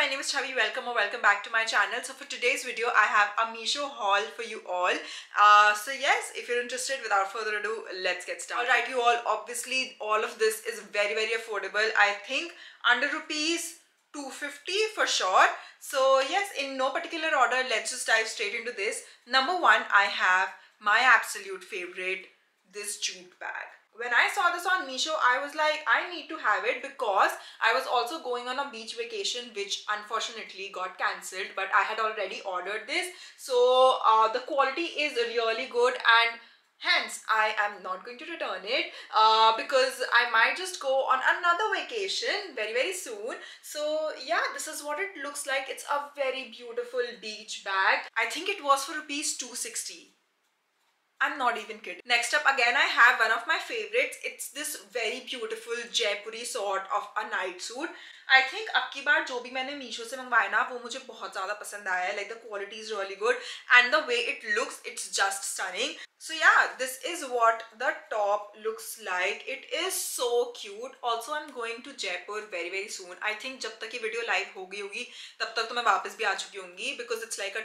my name is Chavi. Welcome or welcome back to my channel. So for today's video, I have a Meesho haul for you all. So yes, if you're interested, without further ado, let's get started. Alright you all, obviously all of this is very affordable. I think under rupees 250 for sure. So yes, in no particular order, let's just dive straight into this. Number one, I have my absolute favorite, this jute bag. When I saw this on Meesho, I was like, I need to have it because I was also going on a beach vacation which unfortunately got cancelled, but I had already ordered this. So the quality is really good and hence I am not going to return it because I might just go on another vacation very soon. So yeah, this is what it looks like. It's a very beautiful beach bag. I think it was for rupees 260. I'm not even kidding. Next up, again, I have one of my favorites. It's this very beautiful Jaipuri sort of a night suit. I think अब की बार जो भी मैंने मीशो से मंगवाया ना वो मुझे बहुत ज़्यादा पसंद आया है. Like the quality is really good and the way it looks, it's just stunning. So yeah, this is what the top looks like. It is so cute. Also, I'm going to Jaipur very soon. I think जब तक ये video live हो गई होगी तब तक तो मैं वापस भी आ चुकी होंगी because it's like a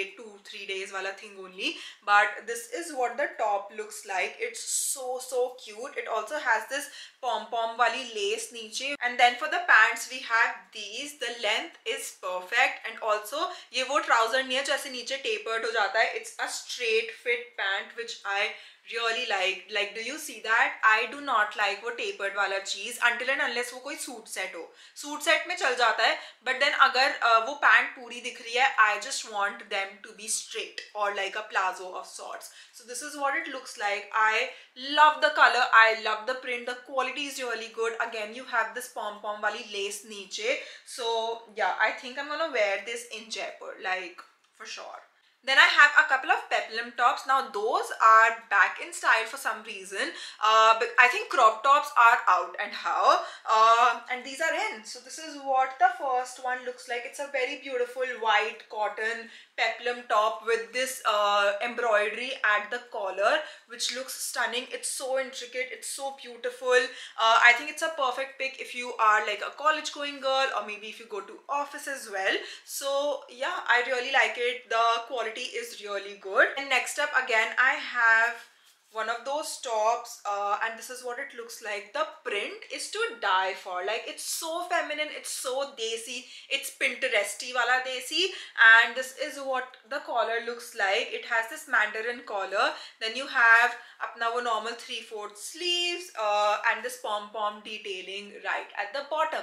2-3 days वाला thing only. But this is what the top looks like. It's so cute. It also has this pom-pom वाली lace नीचे. And then for the pants we have these. The length is perfect and also ये वो trouser नहीं है जो ऐसे नीचे tapered हो जाता है. It's a straight fit pant which I really like. Do you see that? I do not like वो tapered वाला चीज until and unless वो कोई सूट सेट हो. सूट सेट में चल जाता है but then अगर वो पैंट पूरी दिख रही है, I just want them to be straight or like a plazo of sorts. So this is what it looks like. I love the color, I love the print, the quality is really good. Again, you have this pom-pom wali lace नीचे. So yeah, I think I'm gonna wear this in Jaipur, like for sure. Then I have a couple of peplum tops. Now those are back in style for some reason. But I think crop tops are out and how. And these are in. So this is what the first one looks like. It's a very beautiful white cotton peplum top with this embroidery at the collar, which looks stunning. It's so intricate. It's so beautiful. I think it's a perfect pick if you are like a college going girl or maybe if you go to office as well. So yeah, I really like it. The quality is really good. And next up, again, I have one of those tops and this is what it looks like. The print is to die for. Like, it's so feminine, it's so desi, it's Pinteresty wala desi. And this is what the collar looks like. It has this mandarin collar. Then you have apna wo normal 3/4 sleeves and this pom-pom detailing right at the bottom.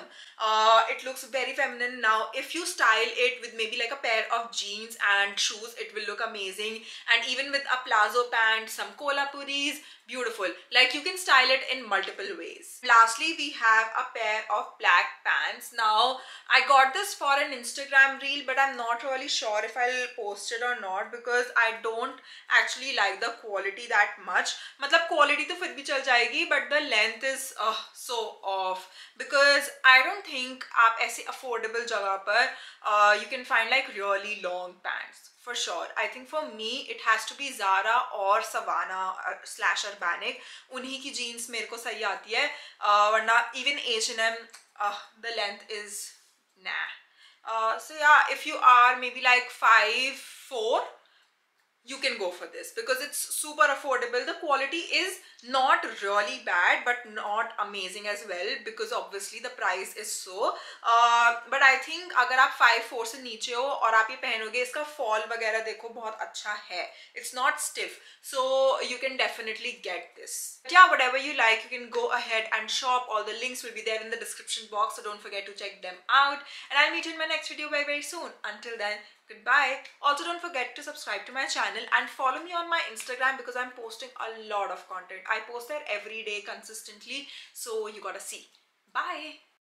It looks very feminine. Now if you style it with maybe like a pair of jeans and shoes, it will look amazing. And even with a plazo pant, some kolapuris, beautiful. Like, you can style it in multiple ways. Lastly, we have a pair of black pants. Now I got this for an Instagram reel, but I'm not really sure if I'll post it or not because I don't actually like the quality that much. मतलब quality तो फिर भी चल जाएगी, but the length is so off because I don't think आप ऐसे affordable जगह पर you can find like really long pants. For sure, I think for me it has to be Zara or Savannah / Urbanic. उन्हीं की jeans मेरे को सही आती है वरना even H&M the length is nah. So yeah, if you are maybe like 5'4", you can go for this because it's super affordable. The quality is not really bad but not amazing as well because obviously the price is so but I think अगर आप 5'4" से नीचे हो और आप ये पहनोगे, इसका fall वगैरह देखो बहुत अच्छा है. It's not stiff, so you can definitely get this. But yeah, whatever you like, you can go ahead and shop. All the links will be there in the description box, so don't forget to check them out. And I'll meet you in my next video very soon. Until then, goodbye. Also, don't forget to subscribe to my channel and follow me on my Instagram because I'm posting a lot of content. I post there every day consistently, so you gotta see. Bye.